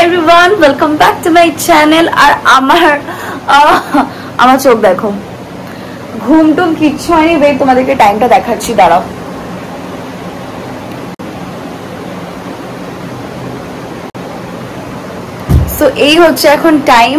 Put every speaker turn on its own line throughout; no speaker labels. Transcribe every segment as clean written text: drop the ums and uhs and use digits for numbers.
everyone, welcome back to my channel. আর আমার চোখ দেখো, ঘুম টুম কিচ্ছু হয়নি। ওয়েট, তোমাদেরকে টাইমটা দেখাচ্ছি, দাঁড়াও। সো এই হচ্ছে এখন টাইম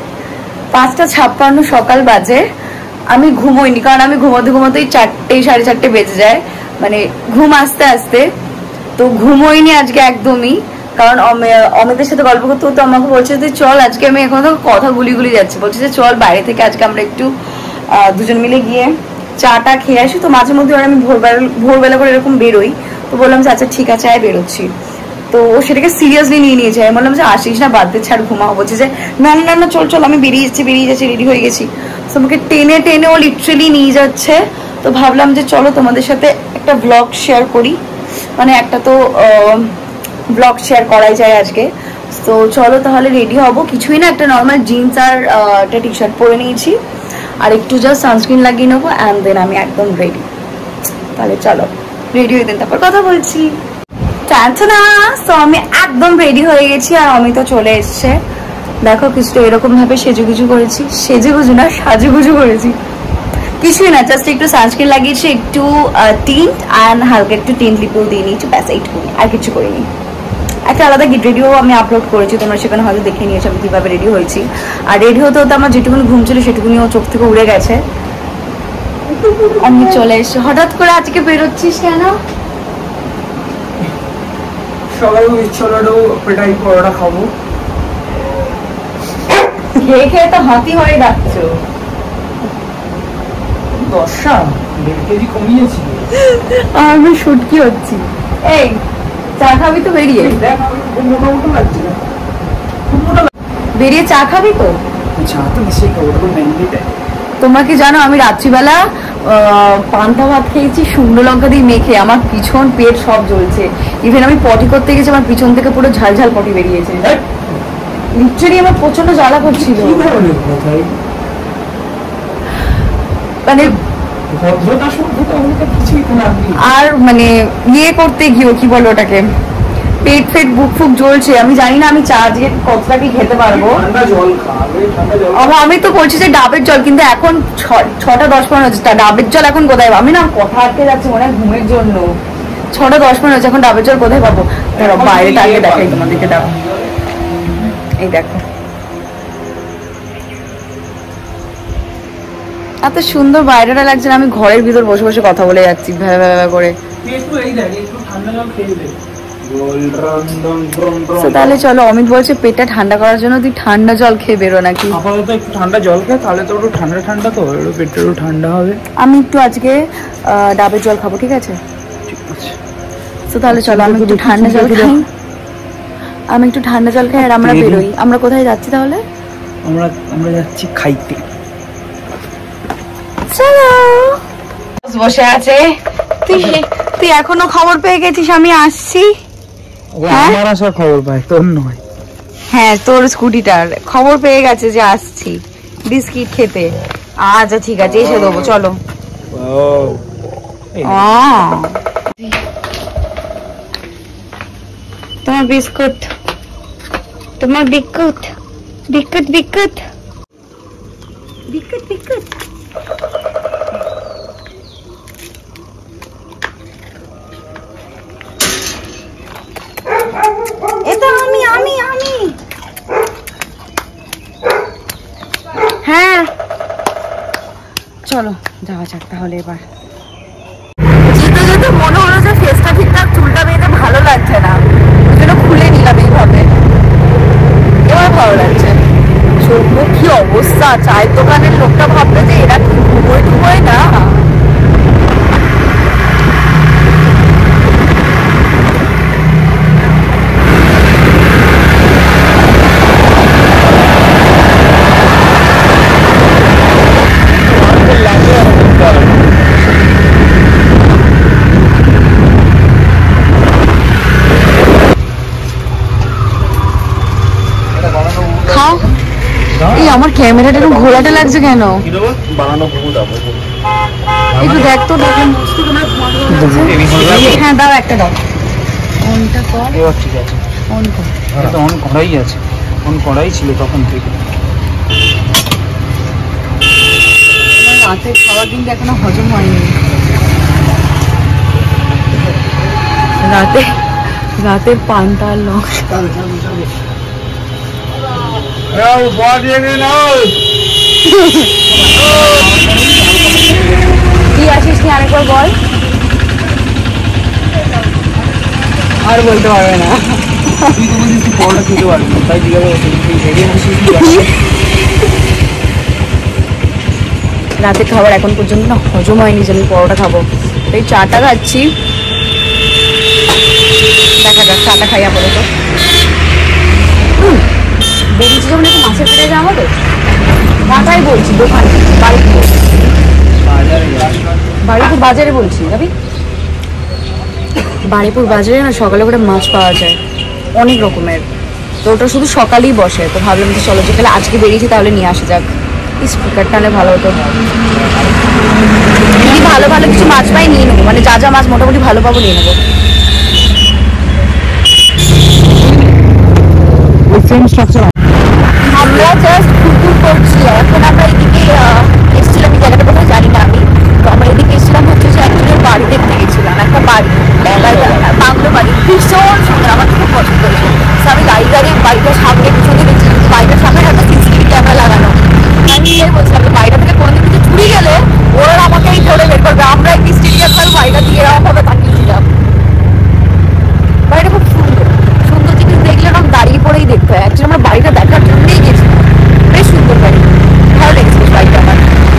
5:56 সকাল বাজে। আমি ঘুমোইনি, কারণ আমি ঘুমোতেই 4টে 4:30 বেজে যায়, মানে ঘুম আসতে আসতে। তো ঘুমোইনি আজকে একদমই, কারণ অমিতের সাথে গল্প করতে করতে আমাকে বলছে যে চল, আজকে আমি এখন তো কথা গুলি যাচ্ছি, বলছে যে চল বাইরে থেকে আজকে আমরা একটু দুজন মিলে গিয়ে চাটা খেয়ে আসি। তো মাঝে মধ্যে আমি ভোরবেলা করে এরকম বেরোই। তো বললাম যে আচ্ছা ঠিক আছে, বেরোচ্ছি। তো ও সেটাকে সিরিয়াসলি নিয়ে নিয়েছে। আমি বললাম যে আসিস না, বাদ দে, ছাড়, ঘুমাও। বলছে যে না না না চল চল, আমি বেরিয়ে যাচ্ছি, রেডি হয়ে গেছি। তো আমাকে টেনে টেনে ও লিটারালি নিয়ে যাচ্ছে। তো ভাবলাম যে চলো তোমাদের সাথে একটা ব্লগ শেয়ার করি, মানে একটা তো ব্লগ শেয়ার করাই যায় আজকে। তো চলো তাহলে রেডি হব। কিছুই না, একটা নর্মাল জিন্স আর একটা টি শার্ট পরে নিয়েছি, আর একটু জাস্ট সানস্ক্রিন লাগিয়ে নেবো, অ্যান্ড দেন আমি একদম রেডি। তাহলে চলো রেডি হয়ে দেন, তারপর কথা বলছি। টানটানা, তো আমি একদম রেডি হয়ে গেছি, আর অমিত চলে এসছে। দেখো কিছুটা এরকম ভাবে সেজেগুজু করেছি, সাজুগুজু করেছি। কিছুই না, জাস্ট একটু সানস্ক্রিন লাগিয়েছি, একটু টিন্ট অ্যান্ড হালকা একটু টিন্ট লিপও দিয়ে নিয়েছি, ব্যাস এইটুকুনি, আর কিছু করিনি। একটা আলাদা ভিডিও আমি আপলোড করেছি, তোমরা সেখানে হয়তো দেখে নিয়েছো আমি কিভাবে রেডি হয়েছি। আর রেডি হতে হতে আমার যেটুকুনি ঘুম ছিল সেটুকুনি ও চোখ থেকে উড়ে গেছে। আমি চলে এসছি। হঠাৎ করে আজকে বেরোচ্ছিস কেন?
সকালে ইচ্ছা হলো পেটাই পরোটা খাবো,
খেয়ে খেয়ে তো হাতি হয়ে যাচ্ছ।
1.5 কেজি কমিয়েছি,
আমি শুটকি হচ্ছি। এই চা খাবি তো? বেরিয়ে
মোটামুটি লাগছে না,
বেরিয়ে চা খাবি তো?
চা তো নিশ্চয়ই খাবো, ওটা ম্যান্ডেটরি।
তোমরা কি জানো, আমি রাত্রিবেলা পান্তা ভাত খেয়েছি শুকনো লঙ্কা দিয়ে মেখে। আমার পিছন পেট সব জ্বলছে। ইভেন আমি পটি করতে গেছি, আমার পিছন থেকে পুরো ঝালঝাল পটি বেরিয়েছে। লিটারালি আমার প্রচন্ড জ্বালা করছিল। মানে আর মানে ইয়ে করতে গিয়েও কি বলো ওটাকে, পেট ফেট বুক ফুক জ্বলছে। আমি জানি না আমি চা আজকে কতটা কি খেতে পারবো। আমি তো বলছি যে ডাবের জল, কিন্তু এখন 6:10 হচ্ছে, ডাবের জল এখন কোথায়? আমি না কথা আটকে যাচ্ছে মনে হয় ঘুমের জন্য। 6:10 হচ্ছে, এখন ডাবের জল কোথায় পাবো? ধরো বাইরেটা আগে দেখাই তোমাদেরকে। দেখো, এই দেখো এত সুন্দর বাইরেটা লাগছে না? আমি ঘরের ভিতর বসে বসে কথা বলে যাচ্ছি ভ্যা করে। তাহলে চলো, অমিত বলছে পেটটা ঠান্ডা করার জন্য তুই ঠান্ডা জল খেয়ে বেরো নাকি।
আপাতত একটু ঠান্ডা জল খাই, তাহলে তো একটু ঠান্ডা তো পেটটা একটু ঠান্ডা হবে।
আমি একটু আজকে ডাবের জল খাবো, ঠিক আছে? তো তাহলে চলো আমি একটু ঠান্ডা জল খাই, আর আমরা বেরোই। আমরা কোথায় যাচ্ছি তাহলে?
আমরা যাচ্ছি খাইতে।
চলো। বসে আছে, তুই এখনো খবর পেয়ে গেছিস আমি আসছি?
আমার আসার খবর পাই, তোর নয়।
হ্যাঁ, তোর স্কুটিটার খবর পেয়ে গেছে যে আসছি বিস্কিট খেতে। আচ্ছা ঠিক আছে, এসে দেবো, চলো। তোমার বিস্কুট, তোমার biscuit biscuit biscuit biscuit biscuit. এটা আমি হ্যাঁ, চলো যাওয়া যাক তাহলে। এবার যেতে যেতে মনে হলো যে ফেসটা ঠিকঠাক চুলটা বেঁধে ভালো লাগছে না, ওই জন্য খুলে নিলাম এইভাবে। এবার ভালো লাগছে। চোখ কি অবস্থা, চায়ের দোকানের লোকটা ভাববে যে এরা কি ঘুমোয় না। আমার ক্যামেরাটা এরকম ঘোলাটা লাগছে কেন? একটু দেখ তো, দেখেন। হ্যাঁ দাও, একটা দাও। অনটা কর, অন কর।
এটা অন করাই আছে, অন করাই ছিল তখন থেকে।
রাতের খাবার কিন্তু এখনো হজম হয়নি। রাতের পান্তা আর লঙ্কা। কি আসিস নি আরেকবার বল।
আর বলতে পারবে না, তুই তো বলছিস তুই পরোটা খেতে পারবি না, তাই জিজ্ঞাসা করছিস।
রাতের খাবার এখন পর্যন্ত না হজম হয়নি যে আমি পরোটা খাবো, তাই চাটা খাচ্ছি। দেখা যাক চাটা খাই আপাতত। বেরিয়েছি যখন একটু মাছের পেটে যাওয়া হবে, মাথায় বলছি দোকানে, বাড়িপুর বাজারে বলছি যাবি। বাড়িপুর বাজারে না সকালে করে মাছ পাওয়া যায় অনেক রকমের, তো ওটা শুধু সকালেই বসে। তো ভাবলাম যে চলো যেখানে আজকে বেরিয়েছি তাহলে নিয়ে আসা যাক। স্পিকারটা আনলে ভালো হতো। যদি ভালো ভালো কিছু মাছ পাই নিয়ে নেবো, মানে যা যা মাছ মোটামুটি ভালো পাবো নিয়ে নেবো। আমরা জাস্ট ঘুরঘুর করছি। এখন আমরা এদিকে এসেছিলাম, এই জায়গাটা কোথায় জানি না আমি। তো আমরা এদিকে এসেছিলাম হচ্ছে যে একজনের বাড়ি দেখতে গেছিলাম, একটা বাড়ি বাংলো বাড়ি, ভীষণ সুন্দর, আমার খুব পছন্দ হয়েছে। আমি গাড়ি বাড়িটার সামনে পিছনে দেখছিলাম, বাড়িটার সামনে একটা সিসিটিভি ক্যামেরা লাগানো। আমি বলছিলাম বাড়িটা থেকে কোনোদিন কিছু চুরি গেলে ওরা আমাকেই ধরে বের করবে। আমরা একটি স্টেডিয়াম বাড়িটা দিয়ে এরকম ভাবে তাকিয়েছিলাম। বাড়িটা খুব সুন্দর, সুন্দর জিনিস দেখলে না দাঁড়িয়ে পড়েই দেখতে হয়। অ্যাকচুয়ালি আমরা বাড়িটা দেখার জন্যই গেছি, বেশ সুন্দর বাড়ি, ভালো লেগেছে বাড়িটা আমার।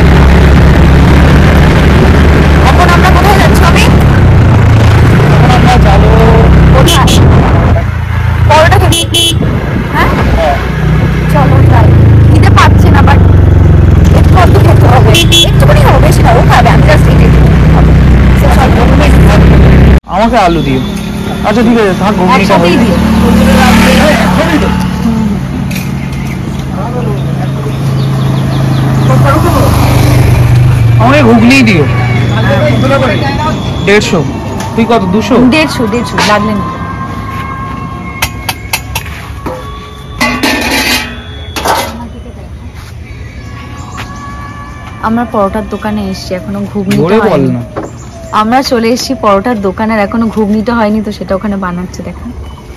এখন আমরা কোথায় যাচ্ছি? আমি
আমরা যাবো
কোথায়? পরোটা খেতে। হ্যাঁ চলো যাই। খেতে পারছি না, বাট একটু অল্প খেতে হবে, একটুখানি হবে, বেশি না ও খাবে, আমি জাস্ট
আমাকে আলু দিও। আচ্ছা ঠিক আছে, থাক ঘুগনিটা
একসাথেই দিও।
আমাকে ঘুগনি দিও। 150। তুই কত? 200?
150 লাগলেন। আমরা পরোটার দোকানে এসেছি, এখনো ঘুগনিটা হয়নি। আমরা চলে এসেছি পরোটার দোকানের, এখনো ঘুগনিটা হয়নি, তো সেটা ওখানে বানাচ্ছে। দেখেন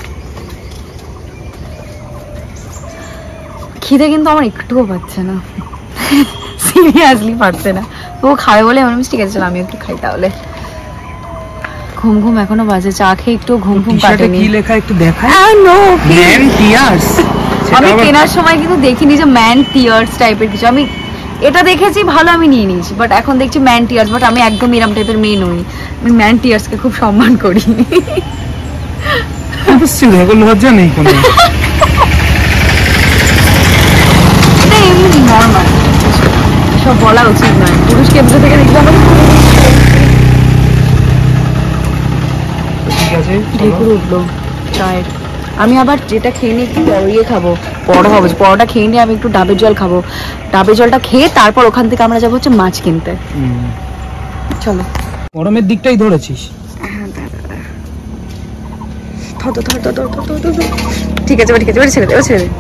খিদে কিন্তু আমার একটুও পাচ্ছে না, সিরিয়াসলি পারছে না। ও খাবে বলে আমার ঠিক আছে চলো আমি একটু খাই তাহলে। ঘুম ঘুম এখনো বাজে, চা খেয়ে একটু ঘুম ঘুম কাটেনি।
কি লেখা একটু দেখা?
Man tears. আমি কেনার সময় কিন্তু দেখিনি যে ম্যান টিয়ার্স টাইপের কিছু, আমি এটা দেখেছি ভালো আমি নিয়ে নিয়েছি, বাট এখন দেখছি ম্যান টিয়ার্স। বাট আমি একদম এরম টাইপের মেয়ে নই, আমি ম্যান টিয়ার্সকে খুব সম্মান করি।
লজ্জা নেই কোনো,
এটা এমনি নর্মাল, সব বলা উচিত নয়। পুরুষকে এমনি থেকে দেখলে আমাকে
ঠিক আছে
ঢেকুর উঠলো চায়ের। আমি আবার যেটা খেয়ে নিয়ে একটু ইয়ে খাবো, পরোটা খাবো। পরোটা খেয়ে নিয়ে আমি একটু ডাবের জল খাবো, ডাবের জলটা খেয়ে তারপর ওখান থেকে আমরা যাবো হচ্ছে মাছ কিনতে। চলো
গরমের দিকটাই ধরেছিস।
ঠিক আছে ঠিক আছে, ছেড়ে দে ছেড়ে দে।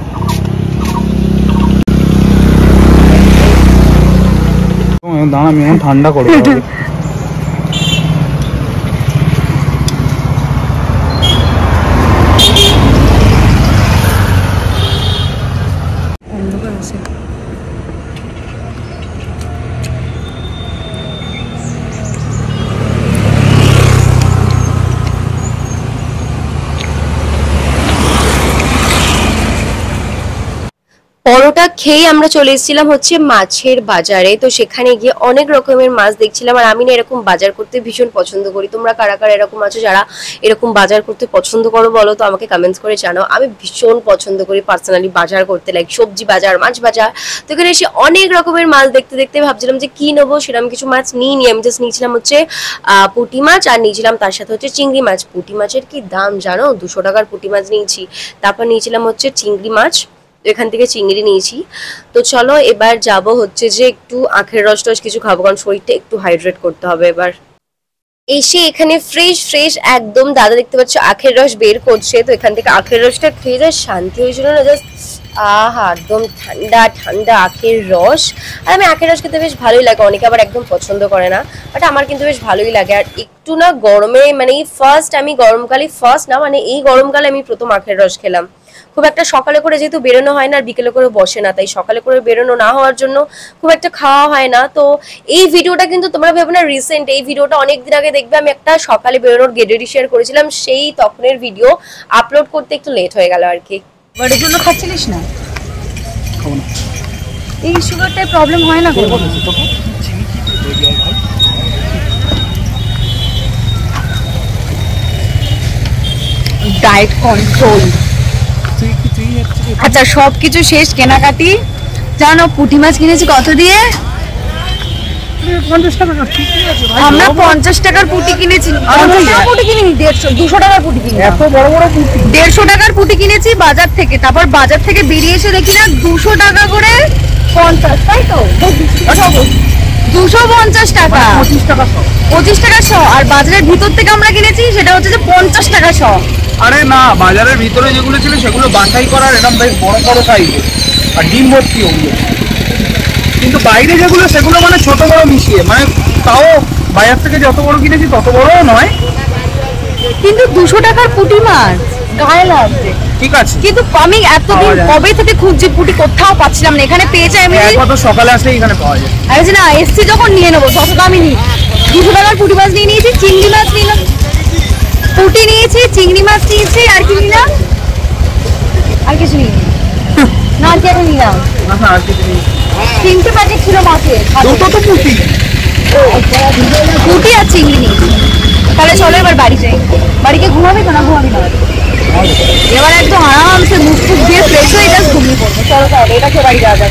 দাঁড়া আমি এখন ঠান্ডা করবো।
পরোটা খেয়ে আমরা চলে এসেছিলাম হচ্ছে মাছের বাজারে। তো সেখানে গিয়ে অনেক রকমের মাছ দেখছিলাম, আর আমি না এরকম বাজার করতে ভীষণ পছন্দ করি। তোমরা কারা কারা এরকম আছো যারা এরকম বাজার করতে পছন্দ করো বলো তো আমাকে কমেন্টস করে জানাও। আমি ভীষণ পছন্দ করি পার্সোনালি বাজার করতে, লাইক সবজি বাজার, মাছ বাজার। তো এখানে এসে অনেক রকমের মাছ দেখতে দেখতে ভাবছিলাম যে কি নেবো, সেরকম কিছু মাছ নিয়ে আমি জাস্ট নিয়েছিলাম হচ্ছে পুঁটি মাছ, আর নিয়েছিলাম তার সাথে হচ্ছে চিংড়ি মাছ। পুঁটি মাছের কি দাম জানো, 200 টাকার পুঁটি মাছ নিয়েছি। তারপর নিয়েছিলাম হচ্ছে চিংড়ি মাছ, এখান থেকে চিংড়ি নিয়েছি। তো চলো এবার যাব হচ্ছে যে একটু আখের রস টস কিছু খাবো, কারণ শরীরটা একটু হাইড্রেট করতে হবে এবার। এসে এখানে ফ্রেশ ফ্রেশ একদম দাদা দেখতে পাচ্ছ আখের রস বের করছে, তো এখান থেকে আখের রসটা খেয়ে যা শান্তি হয়েছিল না, জাস্ট আহা একদম ঠান্ডা ঠান্ডা আখের রস। আর আমি আখের রস খেতে বেশ ভালোই লাগে, অনেকে আবার একদম পছন্দ করে না, বাট আমার কিন্তু বেশ ভালোই লাগে। আর একটু না গরমে মানে এই আমি গরমকালে না মানে এই গরমকালে আমি প্রথম আখের রস খেলাম। খুব একটা সকালে করে যেহেতু বেরোনো হয় না আর বিকেলে করে বসে না, তাই সকালে করে বেরোনো না হওয়ার জন্য খুব একটা খাওয়া হয় না। তো এই ভিডিওটা কিন্তু তোমরা ভেবো না রিসেন্ট, এই ভিডিওটা অনেকদিন আগে দেখবে আমি একটা সকালে বেরোনোর গেডেরি শেয়ার করেছিলাম, সেই তখনের ভিডিও আপলোড করতে একটু লেট হয়ে গেল আর কি।
বাড়ির জন্য খাচ্ছিলিস না? এই সুগারটায় প্রবলেম হয় না কোনো? Diet control. আচ্ছা সবকিছু শেষ কেনাকাটি। জানো পুঁটি মাছ কিনেছি কত দিয়ে?
50 টাকা।
আমরা 50 টাকার পুঁটি কিনেছি। 50 টাকার পুঁটি কিনিনি, 200 টাকার পুঁটি কিনেছি।
এত বড় বড় পুঁটি
150 টাকার পুঁটি কিনেছি বাজার থেকে। তারপর বাজার থেকে বেরিয়ে এসে দেখি না 200 টাকা করে 50, তাই তো 250 টাকা,
25 টাকা সব।
25 টাকা শ। আর বাজারের ভিতর থেকে আমরা কিনেছি সেটা হচ্ছে যে 50 টাকা শ।
আরে না, বাজারের ভিতরে যেগুলো ছিল সেগুলো বাছাই করার এরকম বেশ বড় বড় সাইজের আর ডিম ভর্তি ওগুলো, কিন্তু বাইরে যেগুলো সেগুলো মানে ছোট বড় মিশিয়ে, মানে তাও বাজার থেকে যত বড় কিনেছি তত বড়ও নয়।
কিন্তু 200 টাকার পুঁটি মাছ গায়ে লাগছে।
ঠিক আছে,
কিন্তু আমি এতদিন কবে থেকে খুঁজছি পুঁটি, কোথাও পাচ্ছিলাম না। এখানে পেয়েছে আমি
একমাত্র সকালে আসলে এখানে পাওয়া যায়।
আরে না এসছি যখন নিয়ে নেবো, 600 দামই নিই। 200 টাকার পুঁটি মাছ নিয়ে নিয়েছি, চিংড়ি মাছ নিলাম, পুঁটি নিয়েছি, চিংড়ি মাছ নিয়েছি, আর কি নিলাম? আর কিছু নিই না, আর কি একটা নিলাম।
আর কিছু নেই।
3টে প্যাকেট ছিল মাছের।
দুটো তো পুঁটি,
পুঁটি আর চিংড়ি নিয়েছি। তাহলে চলো এবার বাড়ি যাই। বাড়িকে ঘুমাবি তো না? ঘুমাবি না? এবার একদম আরামসে মুখ টুক দিয়ে ফ্রেশ হয়ে জাস্ট ঘুমিয়ে পড়বো। চলো তাহলে এটা খেয়ে বাড়ি যাওয়া যাক।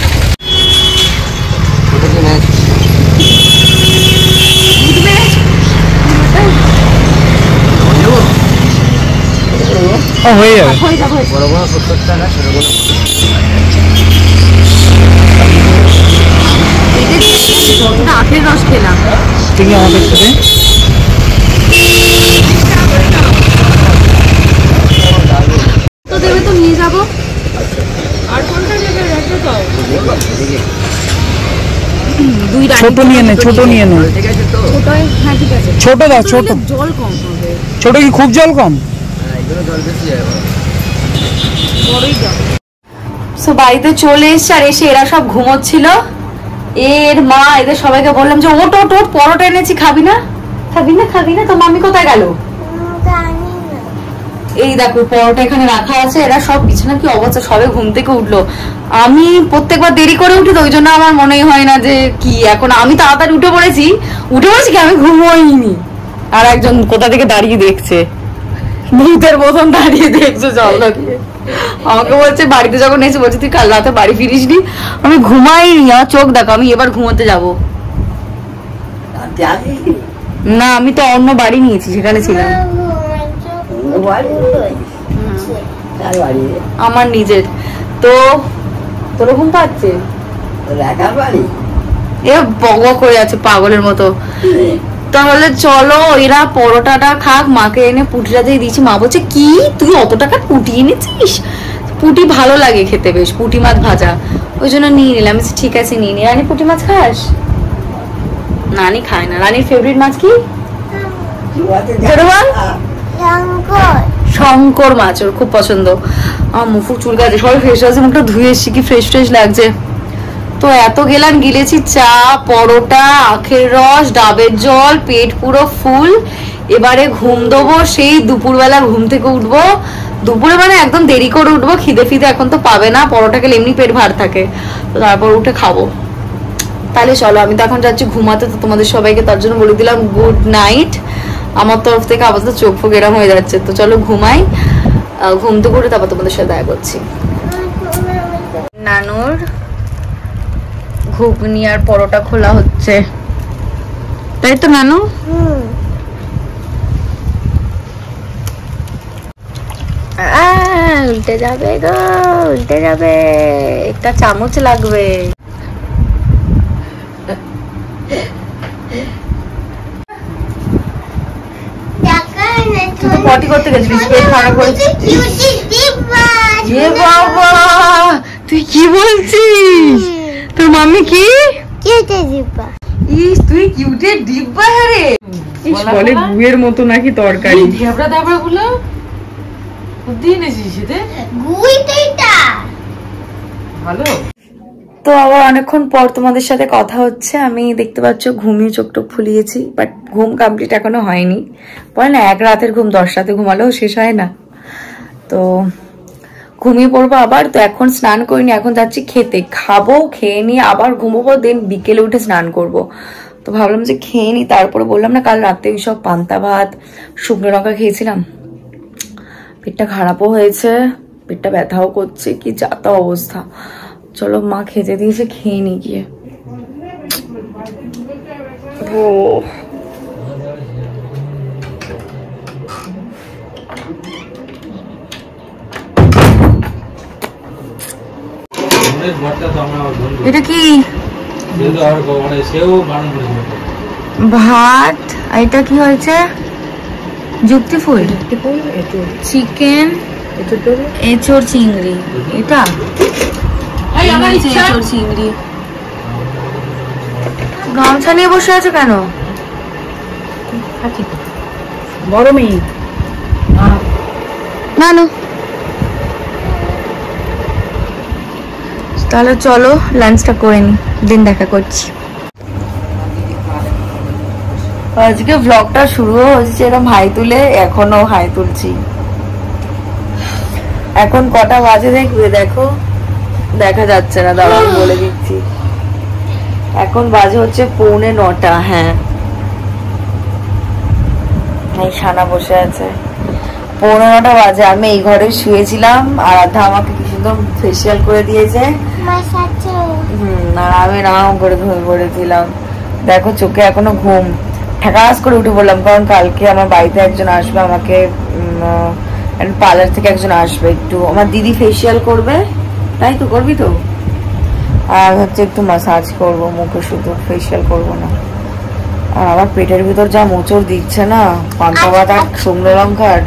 হয়ে যাবে।
বড় বড় 70 টাকা সেরকম
আখের রস খেলাম।
ঠিক আমাদের সাথে
তো দেবে তো নিয়ে যাবো।
ছোট নিয়ে নে, ছোট নিয়ে নে।
ঠিক আছে তো?
হ্যাঁ ঠিক আছে।
ছোট দাও, ছোট।
জল কম হবে।
ছোট কি খুব জল কম?
হ্যাঁ, এগুলো জল বেশি যাবে।
সো বাড়িতে চলে এসছে, আর এসে এরা সব ঘুমোচ্ছিল। এর মা এদের সবাইকে বললাম যে ওট ওট ওট, পরোটা এনেছি, খাবি না? খাবি না? খাবি না? তো মামি কোথায় গেল? এই দেখো পরোটা এখানে রাখা আছে। এরা সব বিছানা কি অবস্থা, সবে ঘুম থেকে উঠলো। আমি প্রত্যেকবার দেরি করে উঠি, তো ওই জন্য আমার মনেই হয় না যে কি। এখন আমি তাড়াতাড়ি উঠে পড়েছি কি আমি ঘুমোইনি। আর একজন কোথা থেকে দাঁড়িয়ে দেখছে, ভূতের মতন দাঁড়িয়ে দেখছো জলটা দিয়ে। আমাকে বলছে বাড়িতে যখন এসে বলছে তুই কাল রাতে বাড়ি ফিরিসনি। আমি ঘুমাইনি, আমার চোখ দেখো, আমি এবার ঘুমোতে যাব না। আমি তো অন্য বাড়ি নিয়েছি, সেখানে ছিলাম। আমার নিজের তো। তোর ঘুম পাচ্ছে? এ বক করে আছে পাগলের মতো। তাহলে চলো এরা পরোটাটা খাক, মাকে এনে পুটিটা দিয়ে দিয়েছি। মা বলছে কি তুই অত টাকা পুটি এনেছিস? পুটি ভালো লাগে খেতে বেশ, পুটি মাছ ভাজা, ওই জন্য নিয়ে নিলাম। ঠিক আছে নিয়ে নি। রানী পুটি মাছ খাস? নানি খায় না। রানীর ফেভারিট মাছ কি? শঙ্কর মাছ ওর খুব পছন্দ। আমার মুখ চুল গাছে, সবাই ফ্রেশ আছে, মুখটা ধুয়ে এসছি, কি ফ্রেশ ফ্রেশ লাগছে। তো এত গেলাম, গিলেছি চা, পরোটা, আখের রস, ডাবের জল, পেট পুরো ফুল। এবারে ঘুম দেবো, সেই দুপুরবেলা ঘুম থেকে উঠবো। দুপুরে মানে একদম দেরি করে উঠবো, খিদে ফিদে এখন তো পাবে না, পরোটা খেলে এমনি পেট ভার থাকে, তো তারপর উঠে খাবো। তাহলে চলো আমি তো এখন যাচ্ছি ঘুমাতে, তো তোমাদের সবাইকে তার জন্য বলে দিলাম গুড নাইট আমার তরফ থেকে। আপাতত চোখ ফোক এরম হয়ে যাচ্ছে, তো চলো ঘুমাই। ঘুম তো করে তারপর তোমাদের সাথে দেখা করছি। নানুর ঘুগনি আর পরোটা খোলা হচ্ছে, তাই তো নানু? উল্টে যাবে গো, উল্টে যাবে, একটা চামচ লাগবে। পটি করতে গেছিলিস, পেট খারাপ হয়েছে? এ বাবা, তুই কি বলছিস? তোর মাম্মি কি? ইস, তুই কিউটের ডিব্বা রে। বলে গুয়ের মতো নাকি তরকারি। ঢেবড়া ঢেবড়া গুলো দিয়ে এনেছিস এতে? ভালো। তো আবার অনেকক্ষণ পর তোমাদের সাথে কথা হচ্ছে। আমি দেখতে পাচ্ছ ঘুমিয়ে চোখ টোক ফুলিয়েছি, বাট ঘুম কমপ্লিট এখনো হয়নি। বলে না এক রাতের ঘুম 10 রাতে ঘুমালেও শেষ হয় না। তো ঘুমিয়ে পড়বো আবার। তো এখন স্নান করিনি, এখন যাচ্ছি খেতে, খাবো, খেয়ে নিয়ে আবার ঘুমোবো, দেন বিকেলে উঠে স্নান করব। তো ভাবলাম যে খেয়ে নি, তারপরে বললাম না কাল রাতে ওইসব পান্তা ভাত শুকনো লঙ্কা খেয়েছিলাম, পেটটা খারাপও হয়েছে, পেটটা ব্যথাও করছে, কি যাতা অবস্থা। চলো মা খেতে দিয়েছে, খেয়ে নি গিয়ে। ও এটা কি? ভাত। এটা কি হয়েছে? যুক্তি ফুল, চিকেন, এঁচোড় চিংড়ি। এটা এঁচোড় চিংড়ি। গামছা নিয়ে বসে আছো কেন? গরমে না না। তাহলে চলো লাঞ্চটা করে নি, দিন দেখা করছি। আজকে ব্লগটা শুরু হচ্ছে এরকম হাই তুলে, এখনো হাই তুলছি। এখন কটা বাজে দেখবে? দেখো, দেখা যাচ্ছে না, দাঁড়াও বলে দিচ্ছি। এখন বাজে হচ্ছে 8:45। হ্যাঁ, এই সানা বসে আছে। 8:45 বাজে। আমি এই ঘরে শুয়েছিলাম, আর আধা আমাকে কি সুন্দর ফেসিয়াল করে দিয়েছে। আর আমি রাম করে ঘুমিয়ে পড়েছিলাম। দেখো চোখে এখনো ঘুম। ঠাকাস করে উঠে পড়লাম, কারণ কালকে আমার বাড়িতে একজন আসবে, আমাকে পার্লার থেকে একজন আসবে, একটু আমার দিদি ফেসিয়াল করবে। তাই তো করবি তো? আর হচ্ছে একটু মাসাজ করবো মুখে, শুধু ফেসিয়াল করবো না। আর আমার পেটের ভিতর যা মোচড় দিচ্ছে না, পান্তা ভাত আর শুকনো লঙ্কার,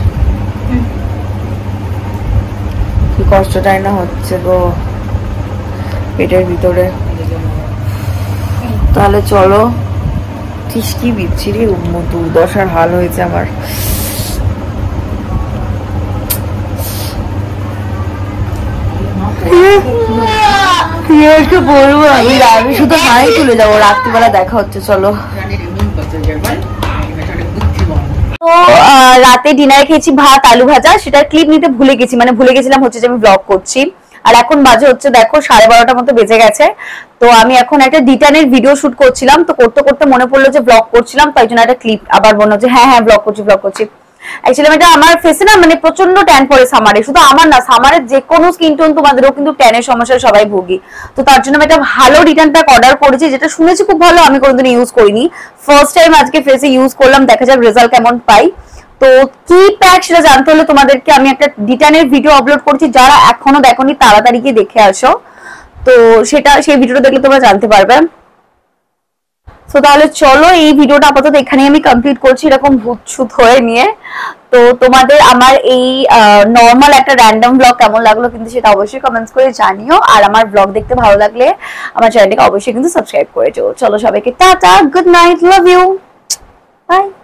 কি কষ্টটাই না হচ্ছে গো পেটের ভিতরে। তাহলে চলো, কি বিচ্ছিরি দুর্দশার হাল হয়েছে আমার। বলবো আমি শুধু হাই তুলে যাবো, রাত্রিবেলা দেখা হচ্ছে। চলো।
তো রাতে ডিনারে খেয়েছি ভাত আলু ভাজা, সেটার ক্লিপ নিতে ভুলে গেছি, মানে ভুলে গেছিলাম হচ্ছে যে আমি ব্লগ করছি। আর এখন বাজে হচ্ছে দেখো 12:30 মতো বেজে গেছে। তো আমি এখন একটা ডিটানের ভিডিও শুট করছিলাম, তো করতে করতে মনে পড়লো যে ব্লগ করছিলাম, তাই জন্য একটা ক্লিপ আবার মনে হচ্ছে হ্যাঁ ব্লগ করছি। অ্যাকচুয়ালি এটা আমার ফেসে না মানে প্রচন্ড ট্যান পড়ে সামারে, শুধু আমার না, সামারের যে কোনো স্কিন টোন তোমাদেরও কিন্তু ট্যানের সমস্যায় সবাই ভুগি। তো তার জন্য আমি একটা ভালো রিটার্ন প্যাক অর্ডার করেছি, যেটা শুনেছি খুব ভালো, আমি কোনোদিন ইউজ করিনি, ফার্স্ট টাইম আজকে ফেসে ইউজ করলাম, দেখা যাক রেজাল্ট কেমন পাই। তো কি প্যাক সেটা জানতে হলে তোমাদেরকে আমি একটা ডিটানের ভিডিও আপলোড করছি, যারা এখনো দেখোনি তাড়াতাড়ি গিয়ে দেখে আসো। তো সেই ভিডিওটা দেখলে তোমরা জানতে পারবে। তো তাহলে চলো, এই ভিডিওটা আপাতত এখানেই আমি কমপ্লিট করছি, এরকম ভূতছুত হয়ে নিয়ে। তো তোমাদের আমার এই নর্মাল একটা র্যান্ডম ব্লগ কেমন লাগলো কিন্তু সেটা অবশ্যই কমেন্টস করে জানিও। আর আমার ব্লগ দেখতে ভালো লাগলে আমার চ্যানেলটাকে অবশ্যই কিন্তু সাবস্ক্রাইব করে দিও। চলো সবাইকে টাটা, good night, love you, by.